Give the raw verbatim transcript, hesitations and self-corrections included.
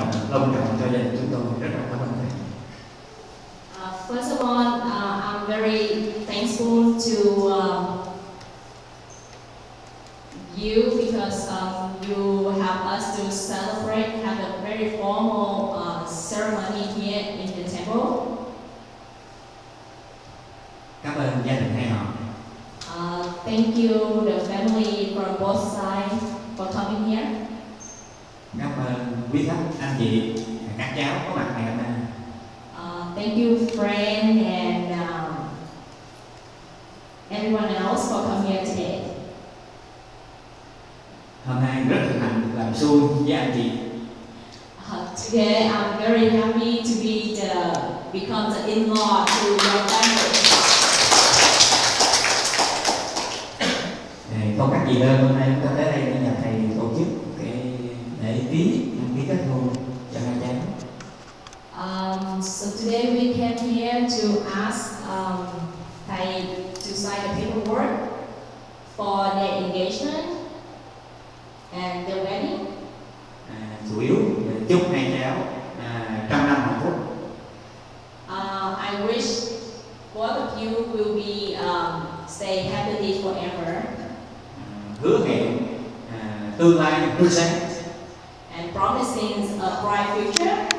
long trọng cho gia đình chúng tôi. Rất là cảm ơn thầy. Uh, first of all, uh, I'm very thankful to um, you because um, you help us to celebrate, have a very formal uh, ceremony here in the temple. Cảm ơn gia đình hai họ. Uh, thank you the family from both sides for coming here. Cảm ơn quý khách, anh chị, các cháu có mặt ngày hôm nay. Uh, thank you friend and um, everyone else for coming here today. Hôm nay rất hân hạnh làm xuôi với anh chị. Uh, today I'm very happy to be the become the in-law to your family. Không cách gì hơn, hôm nay chúng ta tới đây để nhà thầy tổ chức cái lễ ký đăng ký kết hôn cho hai cháu. Um, so today we came here to ask um, thầy to sign the paperwork for their engagement and their wedding. À, chủ yếu chúc hai cháu à, trăm năm hạnh phúc. Uh, I wish both of you will be um, stay happily forever. Hứa hẹn à, tương lai tươi sáng and promising a bright future.